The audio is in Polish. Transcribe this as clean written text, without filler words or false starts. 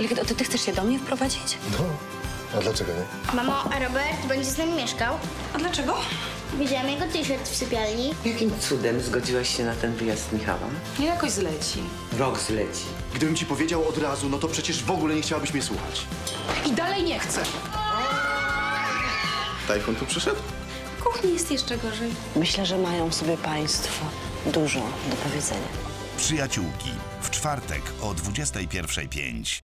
Ale ty chcesz się do mnie wprowadzić? No, a dlaczego nie? Mamo, a Robert będzie z nami mieszkał? A dlaczego? Widziałam jego t-shirt w sypialni. Jakim cudem zgodziłaś się na ten wyjazd Michała? Nie jakoś zleci. Rok zleci. Gdybym ci powiedział od razu, no to przecież w ogóle nie chciałabyś mnie słuchać. I dalej nie chcę. Tajfun tu przyszedł? W kuchni jest jeszcze gorzej. Myślę, że mają sobie państwo dużo do powiedzenia. Przyjaciółki w czwartek o 21:05.